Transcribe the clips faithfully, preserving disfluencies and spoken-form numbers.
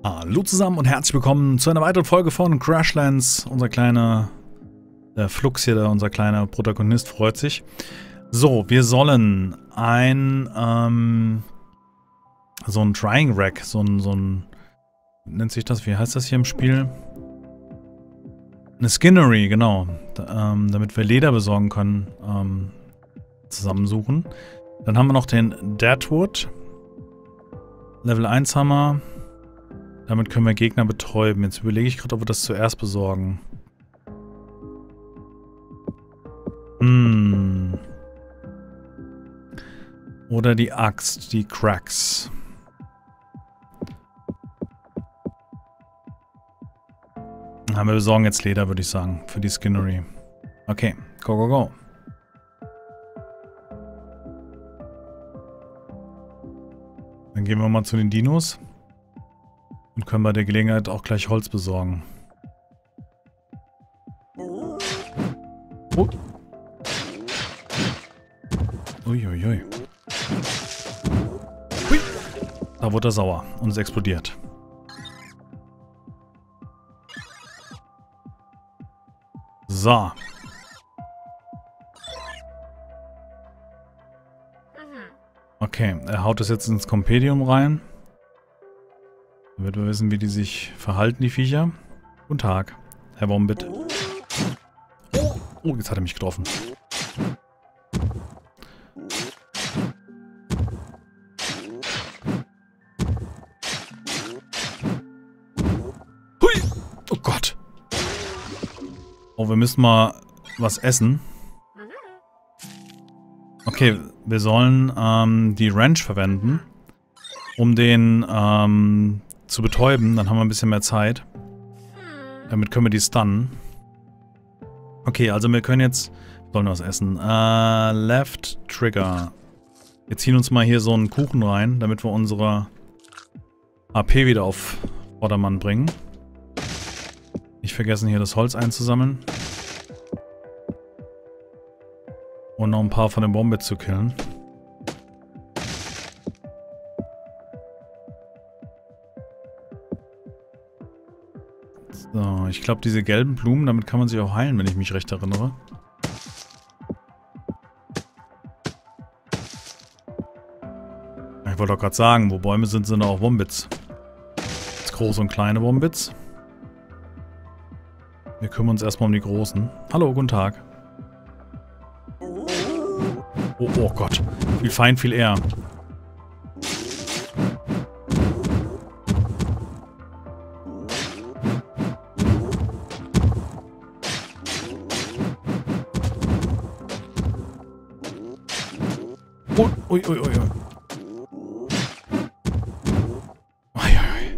Hallo zusammen und herzlich willkommen zu einer weiteren Folge von Crashlands. Unser kleiner, der Flux hier, der, unser kleiner Protagonist freut sich. So, wir sollen ein, ähm, so ein Drying Rack, so ein, so ein, nennt sich das, wie heißt das hier im Spiel? Eine Skinnery, genau, da, ähm, damit wir Leder besorgen können, ähm, zusammensuchen. Dann haben wir noch den Deadwood, Level eins Hammer. Damit können wir Gegner betäuben. Jetzt überlege ich gerade, ob wir das zuerst besorgen. Hm. Oder die Axt, die Cracks. Ja, wir besorgen jetzt Leder, würde ich sagen, für die Skinnery. Okay, go, go, go. Dann gehen wir mal zu den Dinos. Und können bei der Gelegenheit auch gleich Holz besorgen. Oh. Uiuiui. Hui. Da wurde er sauer und es explodiert. So. Okay, er haut das jetzt ins Kompendium rein. Damit wir wissen, wie die sich verhalten, die Viecher. Guten Tag, Herr Wombit. Oh, jetzt hat er mich getroffen. Hui! Oh Gott. Oh, wir müssen mal was essen. Okay, wir sollen ähm, die Wrench verwenden, um den ähm, zu betäuben, dann haben wir ein bisschen mehr Zeit. Damit können wir die stunnen. Okay, also wir können jetzt... Sollen wir was essen? Äh, Left Trigger. Wir ziehen uns mal hier so einen Kuchen rein, damit wir unsere A P wieder auf Vordermann bringen. Nicht vergessen, hier das Holz einzusammeln. Und noch ein paar von den Wombits zu killen. So, ich glaube, diese gelben Blumen, damit kann man sich auch heilen, wenn ich mich recht erinnere. Ich wollte doch gerade sagen, wo Bäume sind, sind auch Wombits. Jetzt große und kleine Wombits. Wir kümmern uns erstmal um die großen. Hallo, guten Tag. Oh, oh Gott. Viel Feind, viel eher. Ui, ui, ui, ui. Ui, ui.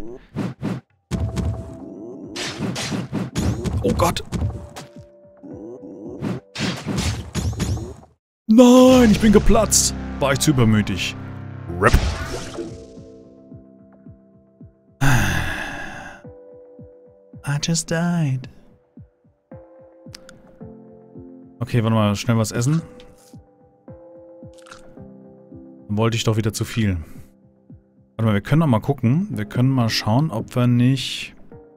Oh Gott. Nein, ich bin geplatzt. War ich zu übermütig. Rip. I just died. Okay, warte mal, schnell was essen. Wollte ich doch wieder zu viel. Warte mal, wir können noch mal gucken. Wir können mal schauen, ob wir nicht...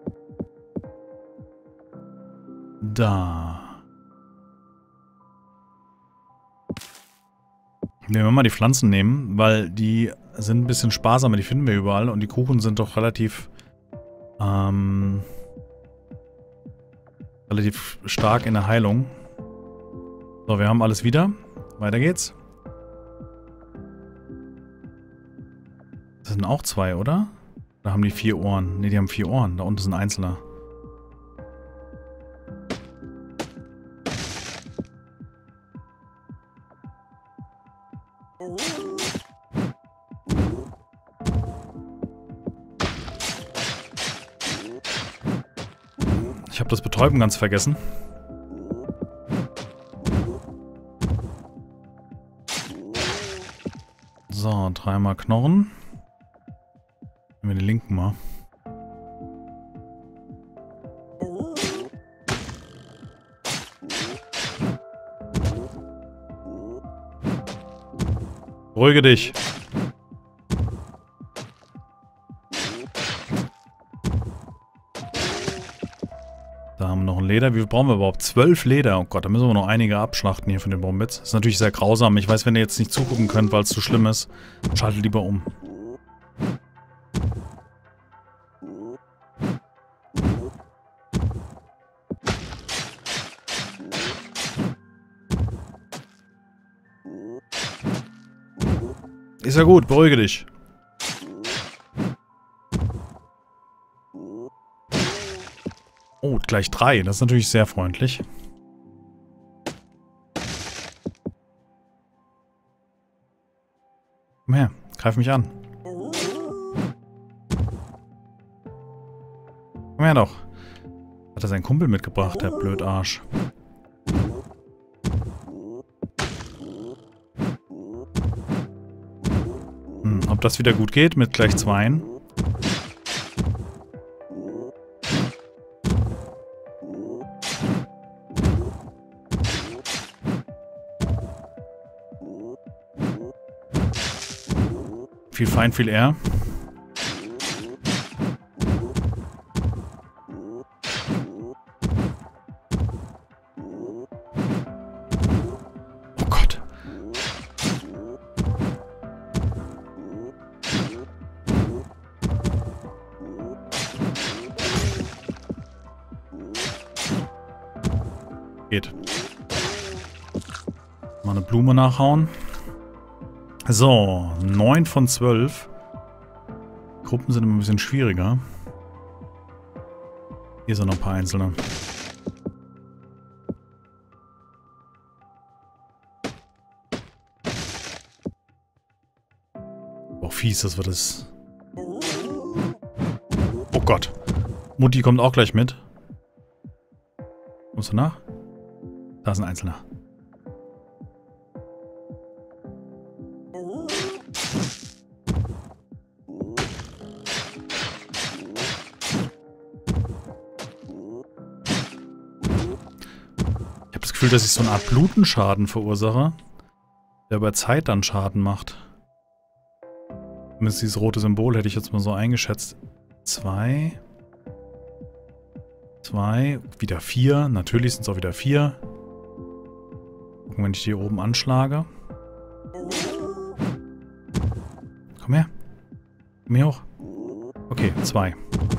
Da. Wenn wir mal die Pflanzen nehmen, weil die sind ein bisschen sparsamer, die finden wir überall und die Kuchen sind doch relativ... Ähm... relativ stark in der Heilung. So, wir haben alles wieder. Weiter geht's. Das sind auch zwei, oder? Da haben die vier Ohren. Ne, die haben vier Ohren. Da unten ist ein einzelner. Ich habe das Betäuben ganz vergessen. So, dreimal Knochen. Nehmen wir den linken mal. Beruhige dich. Da haben wir noch ein Leder. Wie viel brauchen wir überhaupt? Zwölf Leder. Oh Gott, da müssen wir noch einige abschlachten hier von den Bombits. Das ist natürlich sehr grausam. Ich weiß, wenn ihr jetzt nicht zugucken könnt, weil es zu schlimm ist, schaltet lieber um. Ist ja gut, beruhige dich. Oh, gleich drei. Das ist natürlich sehr freundlich. Komm her, greif mich an. Komm her doch. Hat er seinen Kumpel mitgebracht, der Blödarsch. Hm, ob das wieder gut geht mit gleich zweien? Viel Feind, viel eher. Oh Gott. Geht. Mal eine Blume nachhauen. So, neun von zwölf. Gruppen sind immer ein bisschen schwieriger. Hier sind noch ein paar einzelne. Oh, fies, das wird es. Oh Gott. Mutti kommt auch gleich mit. Kommst du nach? Da ist ein einzelner. Ich habe das Gefühl, dass ich so eine Art Blutenschaden verursache, der über Zeit dann Schaden macht. Zumindest dieses rote Symbol hätte ich jetzt mal so eingeschätzt. Zwei. Zwei. Wieder vier. Natürlich sind es auch wieder vier. Gucken, wenn ich die hier oben anschlage. Komm her. Komm hier hoch. Okay, zwei.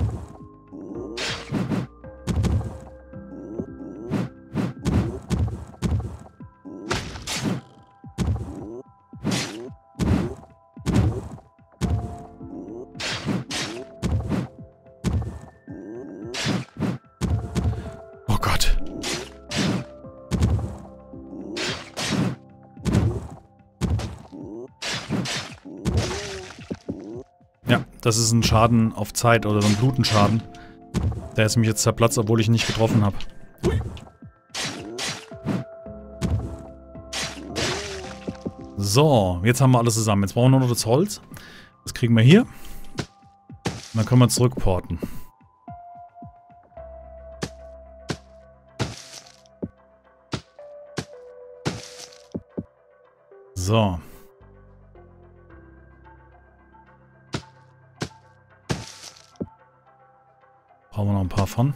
Das ist ein Schaden auf Zeit oder so ein Blutenschaden. Der ist mich jetzt zerplatzt, obwohl ich ihn nicht getroffen habe. So, jetzt haben wir alles zusammen. Jetzt brauchen wir nur noch das Holz. Das kriegen wir hier. Und dann können wir zurückporten. So. Brauchen wir noch ein paar von.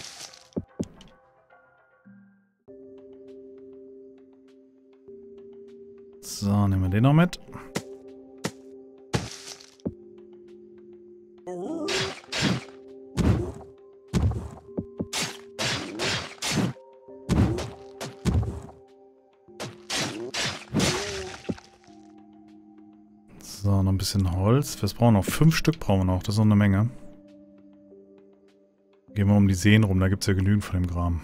So, nehmen wir den noch mit. So, noch ein bisschen Holz. Wir brauchen noch fünf Stück, brauchen wir noch. Das ist noch eine Menge. Gehen wir um die Seen rum, da gibt es ja genügend von dem Kram.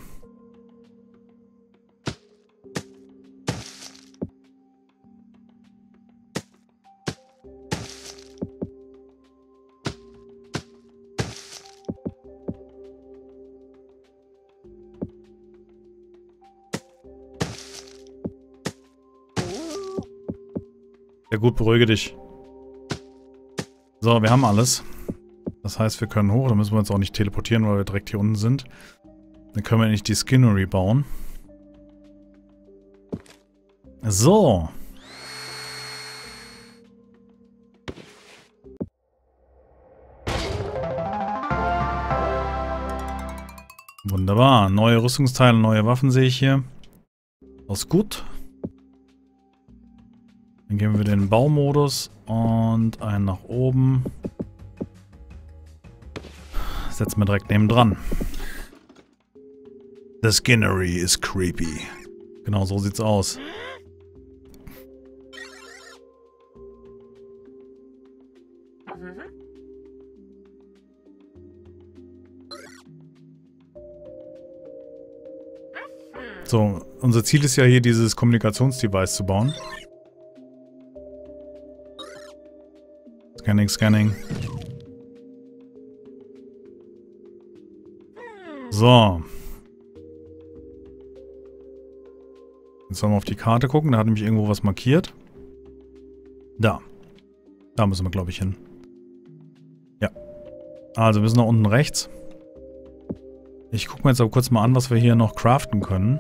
Ja gut, beruhige dich. So, wir haben alles. Das heißt, wir können hoch. Da müssen wir uns auch nicht teleportieren, weil wir direkt hier unten sind. Dann können wir nicht die Skinnery bauen. So. Wunderbar. Neue Rüstungsteile, neue Waffen sehe ich hier. Das ist gut. Dann gehen wir den Baumodus und einen nach oben. Setzen wir direkt neben dran. The Skinnery is creepy. Genau, so sieht's aus. So, unser Ziel ist ja hier, dieses Kommunikationsdevice zu bauen. Scanning, Scanning. So. Jetzt sollen wir auf die Karte gucken. Da hat nämlich irgendwo was markiert. Da. Da müssen wir, glaube ich, hin. Ja. Also, wir sind da unten rechts. Ich gucke mir jetzt aber kurz mal an, was wir hier noch craften können.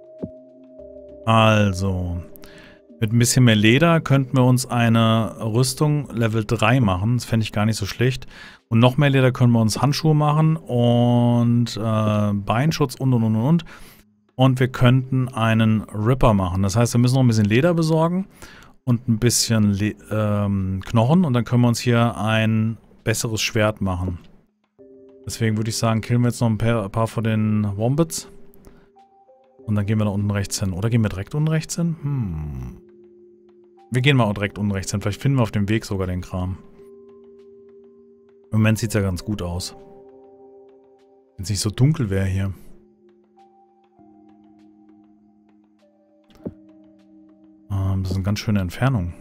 Also, mit ein bisschen mehr Leder könnten wir uns eine Rüstung Level drei machen. Das fände ich gar nicht so schlecht. Und noch mehr Leder können wir uns Handschuhe machen und äh, Beinschutz und und und und. Und wir könnten einen Ripper machen. Das heißt, wir müssen noch ein bisschen Leder besorgen und ein bisschen Le ähm, Knochen. Und dann können wir uns hier ein besseres Schwert machen. Deswegen würde ich sagen, killen wir jetzt noch ein paar, ein paar von den Wombats. Und dann gehen wir da unten rechts hin. Oder gehen wir direkt unten rechts hin? Hm. Wir gehen mal auch direkt unten rechts hin. Vielleicht finden wir auf dem Weg sogar den Kram. Im Moment sieht es ja ganz gut aus. Wenn es nicht so dunkel wäre hier. Ähm, das ist eine ganz schöne Entfernung.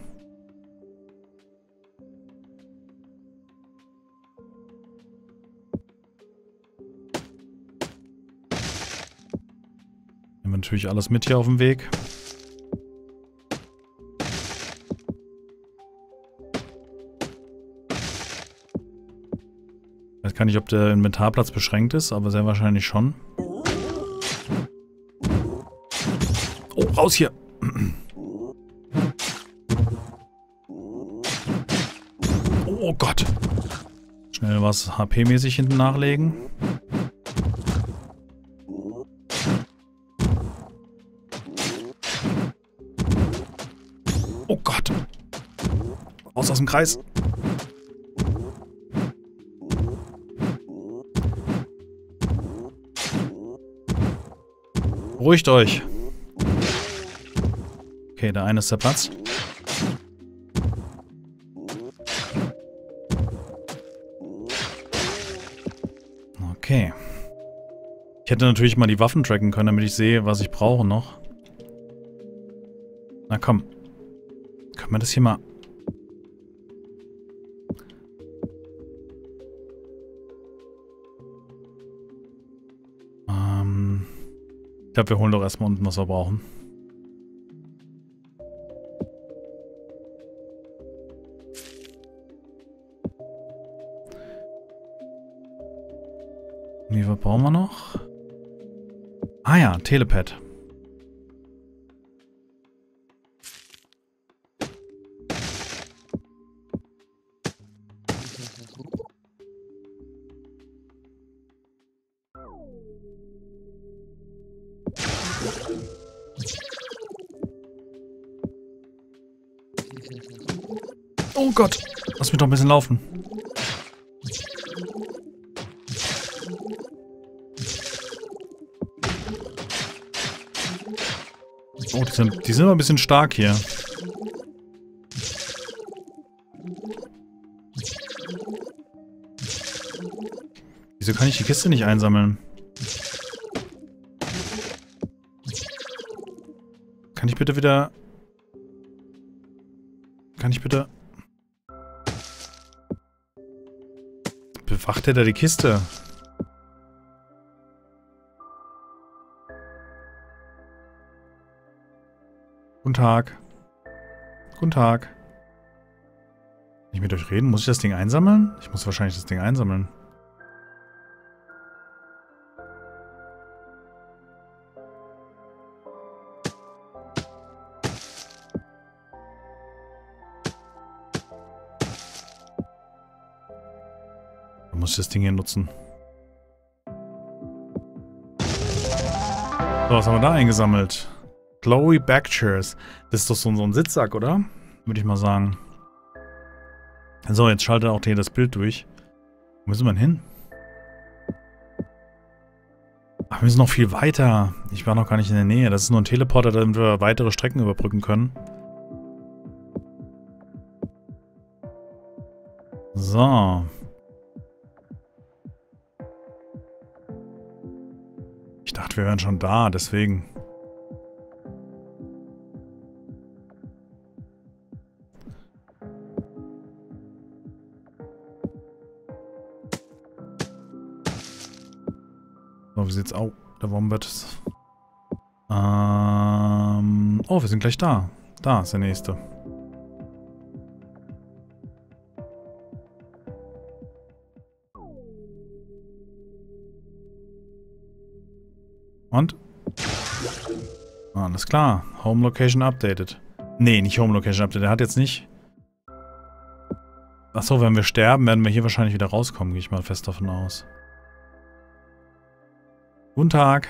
Nehmen wir natürlich alles mit hier auf dem Weg. Ich weiß gar nicht, ob der Inventarplatz beschränkt ist, aber sehr wahrscheinlich schon. Oh, raus hier! Oh Gott! Schnell was H P-mäßig hinten nachlegen. Oh Gott! Raus aus dem Kreis! Beruhigt euch! Okay, der eine ist der Platz. Okay. Ich hätte natürlich mal die Waffen tracken können, damit ich sehe, was ich brauche noch. Na komm. Können wir das hier mal... Ähm... Ich glaube, wir holen doch erstmal unten, was wir brauchen. Wie, was brauchen wir noch? Ah ja, Telepad. Oh Gott, lass mich doch ein bisschen laufen. Oh, die sind, die sind aber ein bisschen stark hier. Wieso kann ich die Kiste nicht einsammeln? Kann ich bitte wieder... Kann ich bitte... Bewacht er da die Kiste? Guten Tag. Guten Tag. Kann ich mit euch reden? Muss ich das Ding einsammeln? Ich muss wahrscheinlich das Ding einsammeln. Dann muss ich das Ding hier nutzen. So, was haben wir da eingesammelt? Glowy Backchairs. Das ist doch so, so ein Sitzsack, oder? Würde ich mal sagen. So, jetzt schaltet auch hier das Bild durch. Wo müssen wir denn hin? Ach, wir müssen noch viel weiter. Ich war noch gar nicht in der Nähe. Das ist nur ein Teleporter, damit wir weitere Strecken überbrücken können. So. Ich dachte, wir wären schon da, deswegen. So, wie sieht's aus? Der Wombat ist... Ähm... Oh, wir sind gleich da. Da ist der nächste. Und? Alles klar. Home Location updated. Nee, nicht Home Location updated. Der hat jetzt nicht... Achso, wenn wir sterben, werden wir hier wahrscheinlich wieder rauskommen. Gehe ich mal fest davon aus. Guten Tag.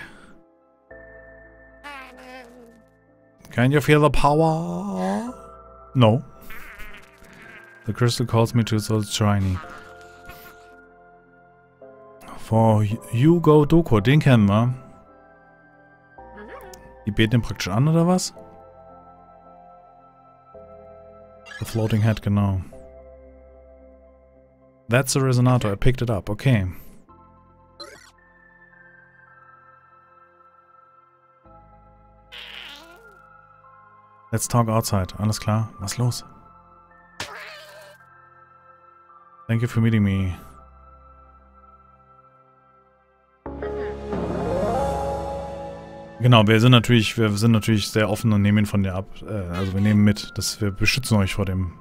Can you feel the power? No. The crystal calls me to so shiny. For Hugo Doko, den kennen wir. Die beten ihn praktisch an, oder was? The floating head, genau. That's the resonator, I picked it up, okay. Let's talk outside. Alles klar. Was ist los? Thank you for meeting me. Genau, wir sind natürlich, wir sind natürlich sehr offen und nehmen ihn von dir ab. Äh, also wir nehmen mit, dass wir beschützen euch vor dem.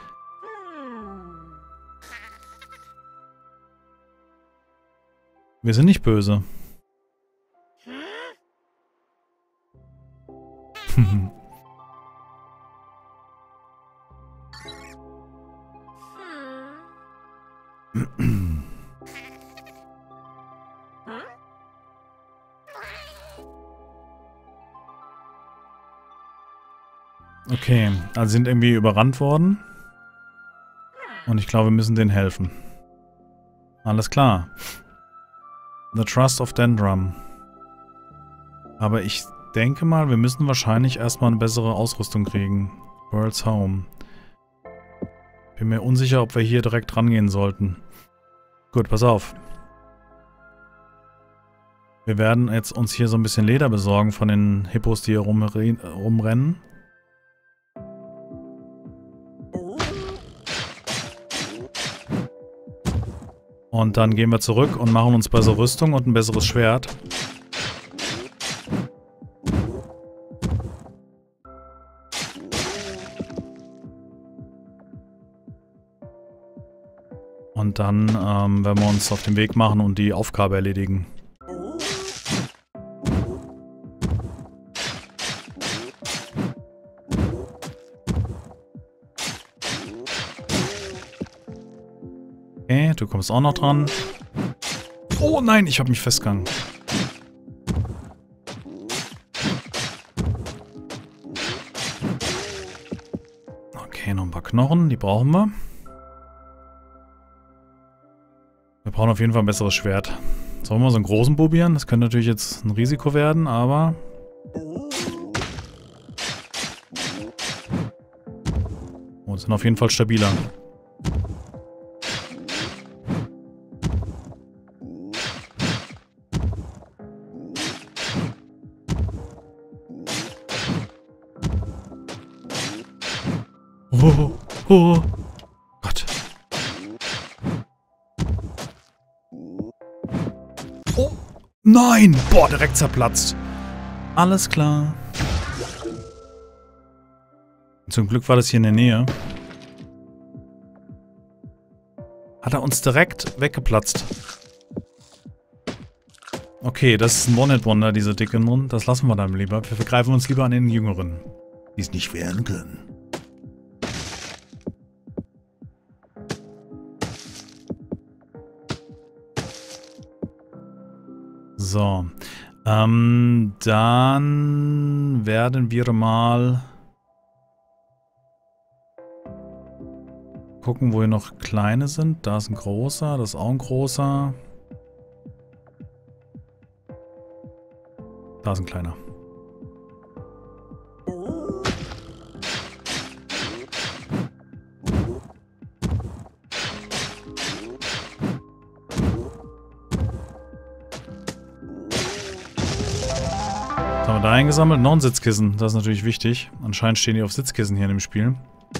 Wir sind nicht böse. Okay, also sind irgendwie überrannt worden. Und ich glaube, wir müssen denen helfen. Alles klar. The Trust of Dendrum. Aber ich denke mal, wir müssen wahrscheinlich erstmal eine bessere Ausrüstung kriegen. World's Home. Bin mir unsicher, ob wir hier direkt rangehen sollten. Gut, pass auf. Wir werden jetzt uns hier so ein bisschen Leder besorgen von den Hippos, die hier rumrennen. Und dann gehen wir zurück und machen uns bessere Rüstung und ein besseres Schwert. Und dann ähm, werden wir uns auf den Weg machen und die Aufgabe erledigen. Okay, du kommst auch noch dran. Oh nein, ich habe mich festgegangen. Okay, noch ein paar Knochen, die brauchen wir. Wir brauchen auf jeden Fall ein besseres Schwert. Sollen wir so einen großen probieren? Das könnte natürlich jetzt ein Risiko werden, aber... Oh, sind auf jeden Fall stabiler. Oh, oh, Gott. Oh, nein! Boah, direkt zerplatzt. Alles klar. Zum Glück war das hier in der Nähe. Hat er uns direkt weggeplatzt. Okay, das ist ein One-Hit-Wonder, diese dicken. Das lassen wir dann lieber. Wir vergreifen uns lieber an den Jüngeren, die es nicht werden können. So. Ähm, dann werden wir mal gucken, wo hier noch kleine sind. Da ist ein großer, das ist auch ein großer. Da ist ein kleiner. Was haben wir da eingesammelt? Noch ein Sitzkissen. Das ist natürlich wichtig. Anscheinend stehen die auf Sitzkissen hier in dem Spiel.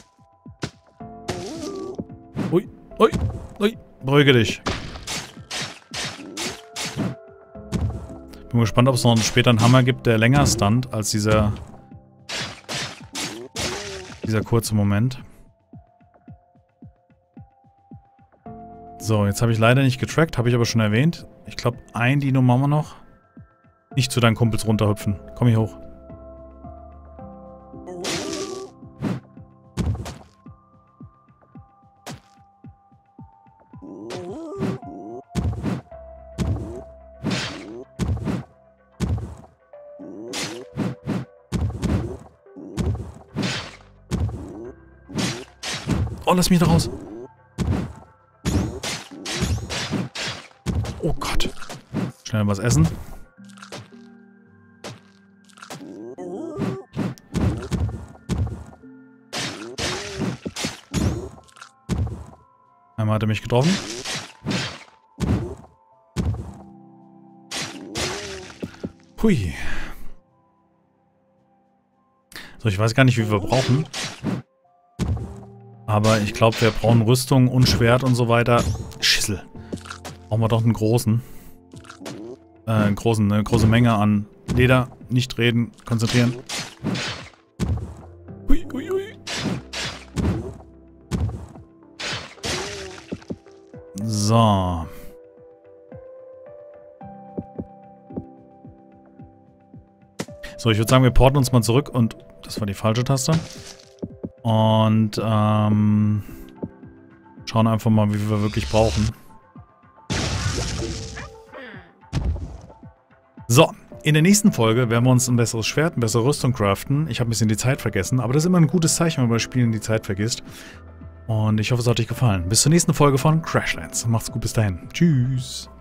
Ui, ui, ui. Beruhige dich. Bin gespannt, ob es noch später einen Hammer gibt, der länger stunt als dieser dieser kurze Moment. So, jetzt habe ich leider nicht getrackt, habe ich aber schon erwähnt. Ich glaube, ein Dino machen wir noch. Nicht zu deinen Kumpels runterhüpfen. Komm hier hoch. Oh, lass mich da raus. Oh Gott. Schnell was essen. Einmal hat er mich getroffen. Hui. So, ich weiß gar nicht, wie wir brauchen. Aber ich glaube, wir brauchen Rüstung und Schwert und so weiter. Schissel. Brauchen wir doch einen großen. Äh, einen großen, eine große Menge an Leder. Nicht reden, konzentrieren. Hui, hui, hui. So. So, ich würde sagen, wir porten uns mal zurück und... Das war die falsche Taste. Und ähm, schauen einfach mal, wie viel wir wirklich brauchen. So, in der nächsten Folge werden wir uns ein besseres Schwert, eine bessere Rüstung craften. Ich habe ein bisschen die Zeit vergessen, aber das ist immer ein gutes Zeichen, wenn man bei Spielen die Zeit vergisst. Und ich hoffe, es hat euch gefallen. Bis zur nächsten Folge von Crashlands. Macht's gut, bis dahin. Tschüss.